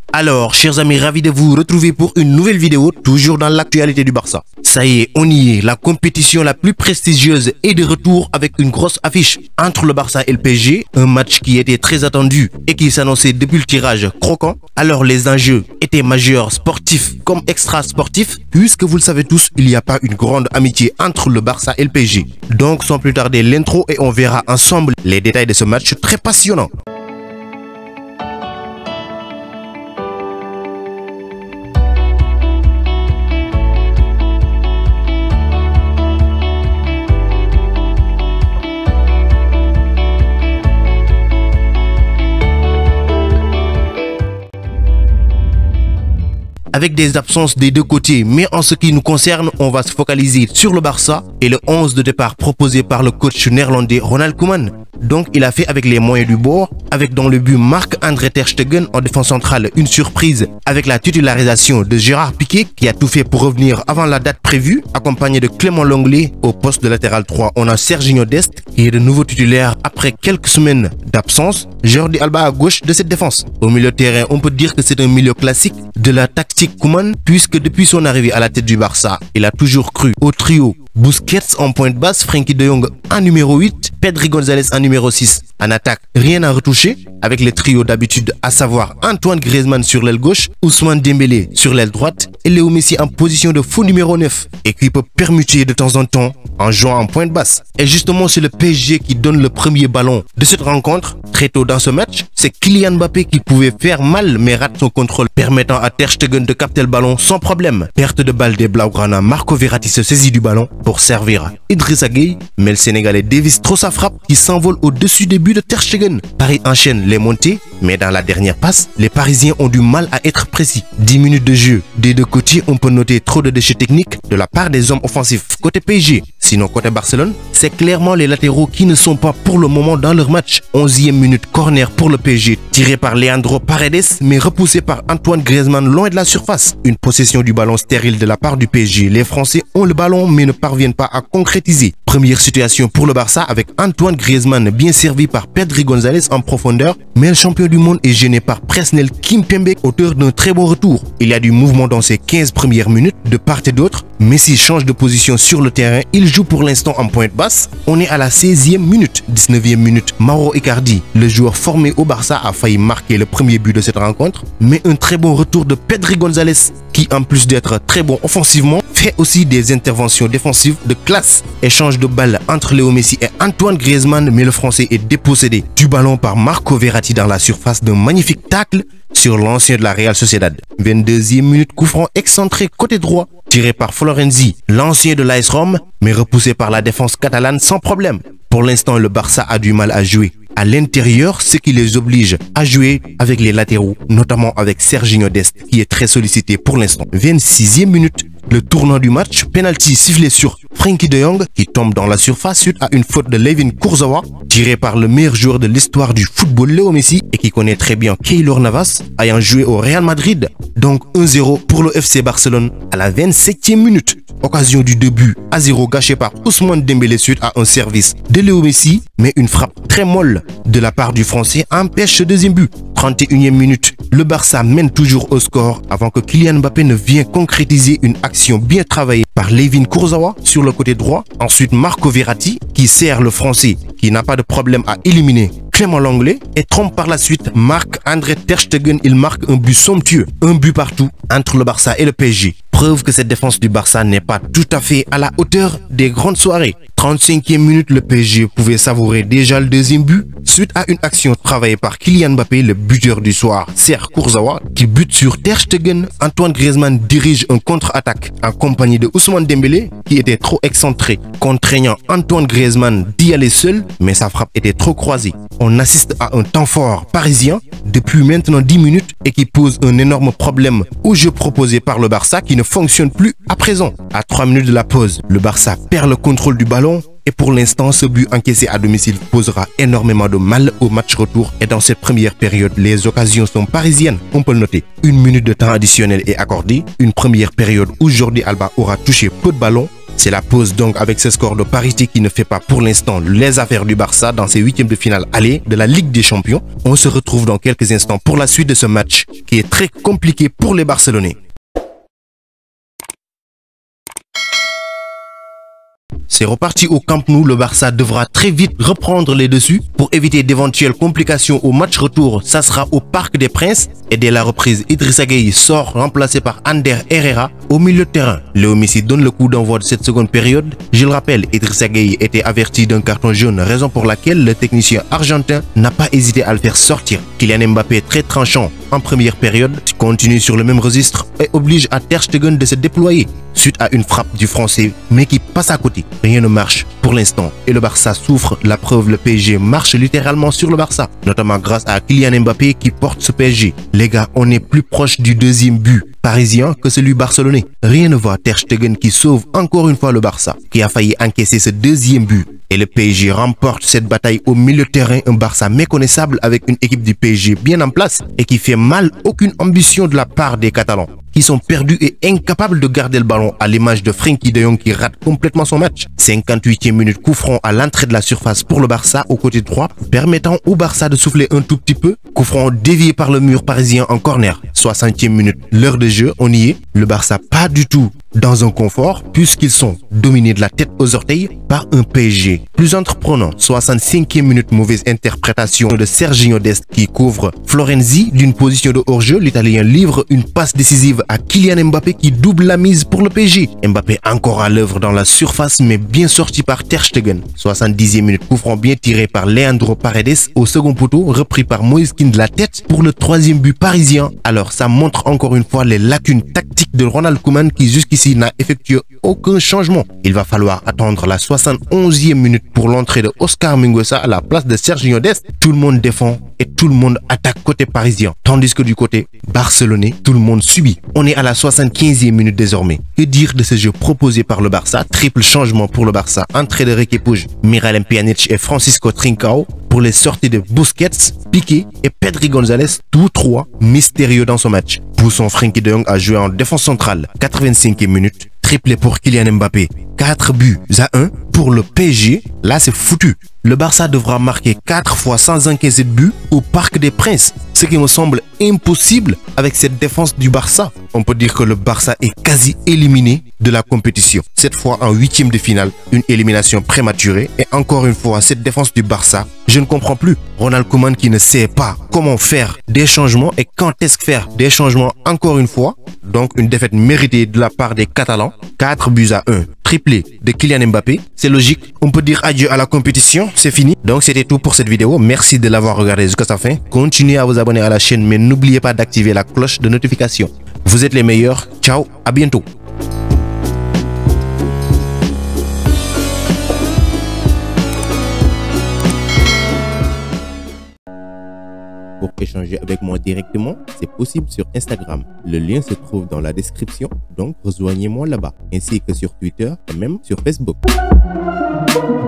Alors, chers amis, ravi de vous retrouver pour une nouvelle vidéo, toujours dans l'actualité du Barça. Ça y est, on y est, la compétition la plus prestigieuse est de retour avec une grosse affiche entre le Barça et le PSG, un match qui était très attendu et qui s'annonçait depuis le tirage croquant. Alors, les enjeux étaient majeurs, sportifs comme extra-sportifs, puisque vous le savez tous, il n'y a pas une grande amitié entre le Barça et le PSG. Donc, sans plus tarder, l'intro et on verra ensemble les détails de ce match très passionnant. Avec des absences des deux côtés, mais en ce qui nous concerne, on va se focaliser sur le Barça et le 11 de départ proposé par le coach néerlandais Ronald Koeman. Donc il a fait avec les moyens du bord, avec dans le but Marc-André Ter Stegen en défense centrale, une surprise avec la titularisation de Gérard Piqué qui a tout fait pour revenir avant la date prévue, accompagné de Clément Lenglet au poste de latéral 3. On a Serginho Dest qui est de nouveau titulaire après quelques semaines d'absence, Jordi Alba à gauche de cette défense. Au milieu de terrain, on peut dire que c'est un milieu classique de la tactique Koeman, puisque depuis son arrivée à la tête du Barça, il a toujours cru au trio Busquets en pointe basse, Frenkie de Jong en numéro 8, Pedri González en numéro 6. En attaque, rien à retoucher avec les trios d'habitude, à savoir Antoine Griezmann sur l'aile gauche, Ousmane Dembélé sur l'aile droite et Léo Messi en position de faux numéro 9 et qui peut permuter de temps en temps en jouant en pointe basse. Et justement, c'est le PSG qui donne le premier ballon de cette rencontre. Très tôt dans ce match, c'est Kylian Mbappé qui pouvait faire mal mais rate son contrôle, permettant à Ter Stegen de capter le ballon sans problème. Perte de balle des Blaugrana, Marco Verratti se saisit du ballon pour servir Idrissa Gueye, mais le Sénégalais dévisse trop sa frappe qui s'envole au-dessus des buts de Ter Stegen. Paris enchaîne les montées, mais dans la dernière passe, les Parisiens ont du mal à être précis. 10 minutes de jeu des deux côtés, on peut noter trop de déchets techniques de la part des hommes offensifs côté PSG. Sinon, côté Barcelone, c'est clairement les latéraux qui ne sont pas pour le moment dans leur match. 11e minute, corner pour le PSG, tiré par Leandro Paredes, mais repoussé par Antoine Griezmann loin de la surface. Une possession du ballon stérile de la part du PSG. Les Français ont le ballon mais ne parviennent pas à concrétiser. Première situation pour le Barça avec Antoine Griezmann bien servi par Pedri González en profondeur, mais le champion du monde est gêné par Presnel Kimpembe, auteur d'un très bon retour. Il y a du mouvement dans ces 15 premières minutes de part et d'autre. Messi change de position sur le terrain, il joue pour l'instant en pointe basse. On est à la 16e minute, 19e minute. Mauro Icardi, le joueur formé au Barça, a failli marquer le premier but de cette rencontre, mais un très bon retour de Pedri González qui, en plus d'être très bon offensivement, fait aussi des interventions défensives de classe. Échange de balle entre Léo Messi et Antoine Griezmann, mais le Français est dépossédé du ballon par Marco Verratti dans la surface d'un magnifique tacle sur l'ancien de la Real Sociedad. 22e minute, coup franc excentré côté droit, tiré par Florenzi, l'ancien de l'AS Rome, mais repoussé par la défense catalane sans problème. Pour l'instant, le Barça a du mal à jouer à l'intérieur, ce qui les oblige à jouer avec les latéraux, notamment avec Serginho Dest, qui est très sollicité pour l'instant. 26e minute, le tournant du match, penalty sifflé sur Frenkie de Jong qui tombe dans la surface suite à une faute de Layvin Kurzawa, tiré par le meilleur joueur de l'histoire du football, Léo Messi, et qui connaît très bien Keylor Navas, ayant joué au Real Madrid. Donc 1-0 pour le FC Barcelone à la 27e minute. Occasion du début à 0 gâché par Ousmane Dembélé suite à un service de Léo Messi, mais une frappe très molle de la part du Français empêche ce deuxième but. 31e minute, le Barça mène toujours au score avant que Kylian Mbappé ne vienne concrétiser une action bien travaillée par Layvin Kurzawa sur le côté droit. Ensuite, Marco Verratti qui sert le Français qui n'a pas de problème à éliminer Clément Lenglet et trompe par la suite Marc-André Ter Stegen. Il marque un but somptueux, un but partout entre le Barça et le PSG. Preuve que cette défense du Barça n'est pas tout à fait à la hauteur des grandes soirées. 35e minute, le PSG pouvait savourer déjà le deuxième but suite à une action travaillée par Kylian Mbappé, le buteur du soir, Serge Kurzawa, qui bute sur Ter Stegen. Antoine Griezmann dirige un contre-attaque en compagnie de Ousmane Dembélé qui était trop excentré, contraignant Antoine Griezmann d'y aller seul, mais sa frappe était trop croisée. On assiste à un temps fort parisien depuis maintenant 10 minutes et qui pose un énorme problème au jeu proposé par le Barça qui ne fonctionne plus à présent. À 3 minutes de la pause, le Barça perd le contrôle du ballon et pour l'instant, ce but encaissé à domicile posera énormément de mal au match retour et dans cette première période, les occasions sont parisiennes, on peut le noter. 1 minute de temps additionnel est accordée, une première période où Jordi Alba aura touché peu de ballons C'est la pause donc avec ce score de parité qui ne fait pas pour l'instant les affaires du Barça dans ces huitièmes de finale aller de la Ligue des Champions. On se retrouve dans quelques instants pour la suite de ce match qui est très compliqué pour les Barcelonais. C'est reparti au Camp Nou, le Barça devra très vite reprendre les dessus pour éviter d'éventuelles complications au match retour. Ça sera au Parc des Princes et dès la reprise, Idrissa Gueye sort remplacé par Ander Herrera au milieu de terrain. Léo Messi donne le coup d'envoi de cette seconde période. Je le rappelle, Idrissa Gueye était averti d'un carton jaune, raison pour laquelle le technicien argentin n'a pas hésité à le faire sortir. Kylian Mbappé, très tranchant en première période, continue sur le même registre et oblige à Ter Stegen de se déployer suite à une frappe du Français, mais qui passe à côté. Rien ne marche pour l'instant et le Barça souffre. La preuve, le PSG marche littéralement sur le Barça, notamment grâce à Kylian Mbappé qui porte ce PSG. Les gars, on est plus proche du deuxième but parisien que celui barcelonais. Rien ne va. Ter Stegen qui sauve encore une fois le Barça, qui a failli encaisser ce deuxième but. Et le PSG remporte cette bataille au milieu de terrain, un Barça méconnaissable avec une équipe du PSG bien en place et qui fait mal aucune ambition de la part des Catalans, qui sont perdus et incapables de garder le ballon à l'image de Frenkie de Jong qui rate complètement son match. 58e minute, coup franc à l'entrée de la surface pour le Barça au côté droit, permettant au Barça de souffler un tout petit peu. Coup franc dévié par le mur parisien en corner. 60e minute, l'heure de jeu, on y est. Le Barça pas du tout dans un confort puisqu'ils sont dominés de la tête aux orteils par un PSG plus entreprenant. 65e minute, mauvaise interprétation de Serginho Dest qui couvre Florenzi d'une position de hors-jeu. L'Italien livre une passe décisive à Kylian Mbappé qui double la mise pour le PSG. Mbappé encore à l'œuvre dans la surface mais bien sorti par Ter Stegen. 70e minute, coup franc bien tiré par Leandro Paredes au second poteau, repris par Moïse Kean de la tête pour le troisième but parisien. Alors ça montre encore une fois les lacunes tactiques de Ronald Koeman qui jusqu'ici n'a effectué aucun changement. Il va falloir attendre la 71e minute pour l'entrée de Oscar Mingueza à la place de Serginho Dest. Tout le monde défend et tout le monde attaque côté parisien. Tandis que du côté barcelonais, tout le monde subit. On est à la 75e minute désormais. Que dire de ce jeu proposé par le Barça? Triple changement pour le Barça. Entrée de Riqui Puig, Miralem Pjanic et Francisco Trincao pour les sorties de Busquets, Piqué et Pedri González, tous trois mystérieux dans ce match. Poussant Frenkie de Jong à jouer en défense centrale. 85e minute. Triplé pour Kylian Mbappé. 4 buts à 1 pour le PSG. Là, c'est foutu. Le Barça devra marquer 4 fois sans encaisser de but au Parc des Princes. Ce qui me semble impossible avec cette défense du Barça. On peut dire que le Barça est quasi éliminé de la compétition. Cette fois en huitième de finale, une élimination prématurée. Et encore une fois, cette défense du Barça, je ne comprends plus. Ronald Koeman qui ne sait pas comment faire des changements et quand est-ce faire des changements encore une fois. Donc une défaite méritée de la part des Catalans. 4 buts à 1. Triplé de Kylian Mbappé. C'est logique. On peut dire adieu à la compétition. C'est fini. Donc c'était tout pour cette vidéo. Merci de l'avoir regardé jusqu'à sa fin. Continuez à vous abonner à la chaîne mais n'oubliez pas d'activer la cloche de notification. Vous êtes les meilleurs. Ciao, à bientôt. Pour échanger avec moi directement, c'est possible sur Instagram. Le lien se trouve dans la description, donc rejoignez-moi là-bas, ainsi que sur Twitter et même sur Facebook.